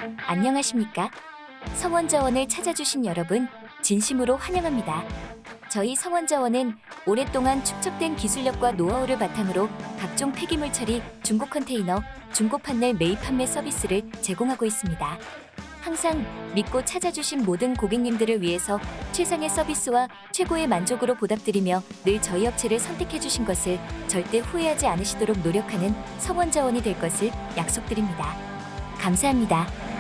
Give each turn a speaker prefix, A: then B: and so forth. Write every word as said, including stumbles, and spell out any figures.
A: 안녕하십니까? 성원자원을 찾아주신 여러분, 진심으로 환영합니다. 저희 성원자원은 오랫동안 축적된 기술력과 노하우를 바탕으로 각종 폐기물 처리, 중고 컨테이너, 중고 판넬 매입 판매 서비스를 제공하고 있습니다. 항상 믿고 찾아주신 모든 고객님들을 위해서 최상의 서비스와 최고의 만족으로 보답드리며 늘 저희 업체를 선택해주신 것을 절대 후회하지 않으시도록 노력하는 성원자원이 될 것을 약속드립니다. 감사합니다.